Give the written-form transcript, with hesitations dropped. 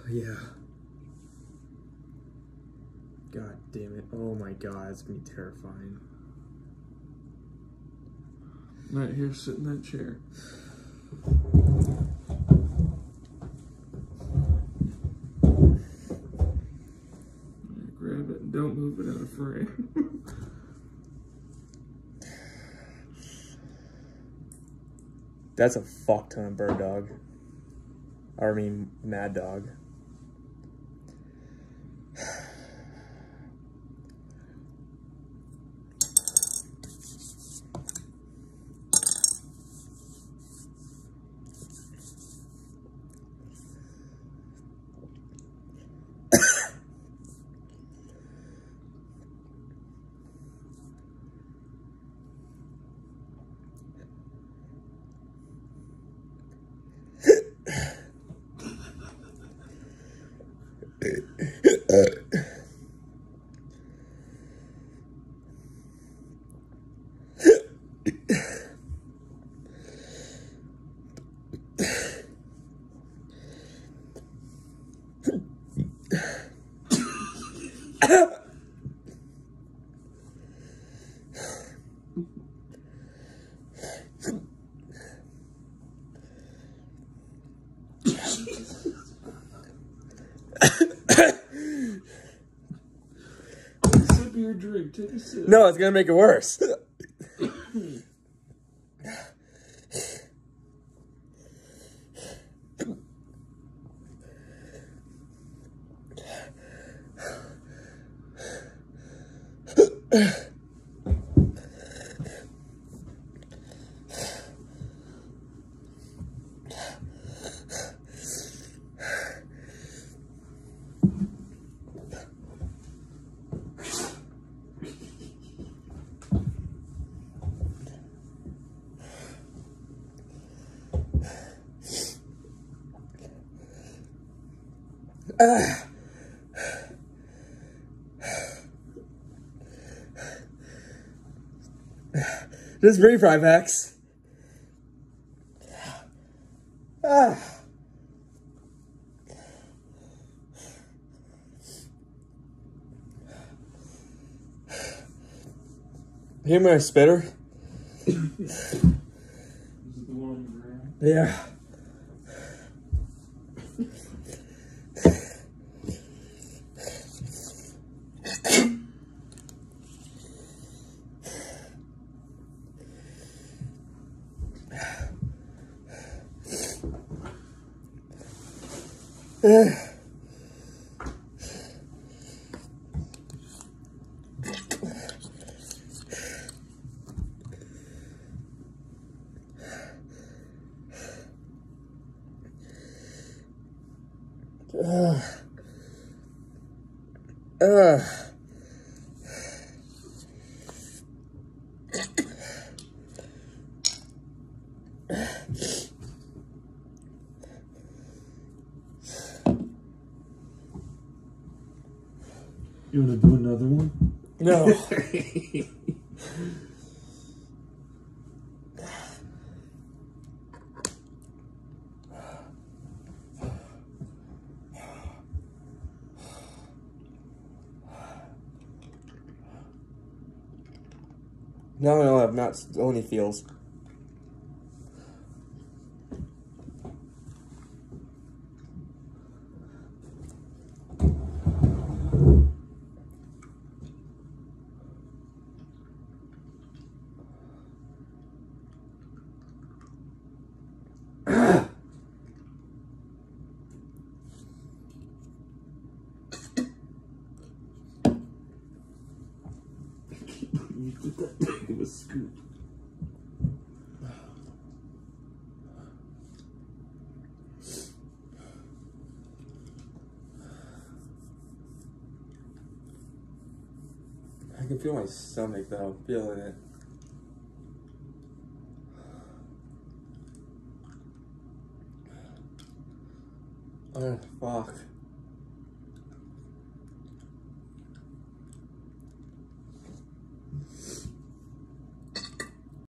Yeah. God damn it. Oh my god, it's gonna be terrifying. Right here, sit in that chair. Grab it and don't move it out of frame. That's a fuck ton of bird dog. Or I mean, mad dog. Sip of your drink. Take a sip. No, it's gonna make it worse. Just refry packs. Hear my spitter? Is it the one on the ground? Yeah. You want to do another one? No. Now I know I've not only feels. You did that big of a scoop. I can feel my stomach though, feeling it. Oh, fuck.